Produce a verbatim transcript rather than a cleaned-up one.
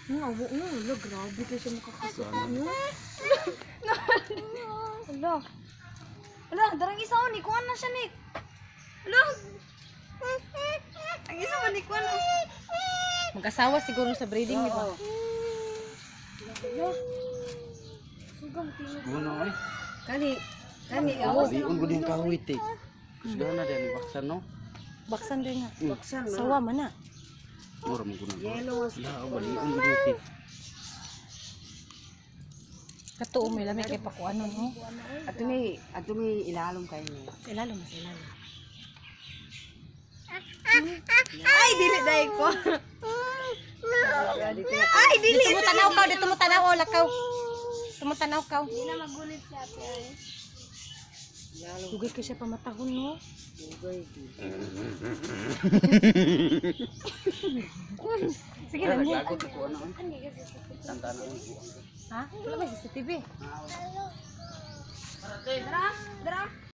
Nga, awo nga. Wala, grabe kayo siya makakasok. Ano? Wala. Wala, darang isa o. Nikuan na siya, Nick. Wala. Ang isa ba, Nikuan na? Mag-asawa siguro sa breeding, di ba? Wala. Sugang tingin. Ano ay? Kani, kani. Liun ko din kahawit eh. Kusgana din baksan no. Baksan din nga. Baksan na. Sawa man na. Mura mo kuno. Yellow. La, baliun ko din. Katuo may lamig kay pakuanon no. Ato may, ato may ilalong kayo niya. Ilalo mas ilalo. Ay, dili dai ko. Ay, dili. Dito mo tanaw ka, dito mo tanaw o lakaw. Dito mo tanaw ka. Hindi na magulit sa ate ay. Ilalong. Dugay ka siya pamatahon no. Ugay. Sige lang mo. Lagot ko ano. Hindi kasi sa Tantana ko. Ha? Wala ba sa C C T V? Dara, dara.